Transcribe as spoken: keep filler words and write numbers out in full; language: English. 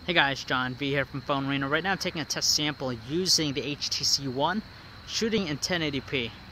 Hey guys, John V here from PhoneArena. Right now I'm taking a test sample using the H T C One, shooting in ten eighty p.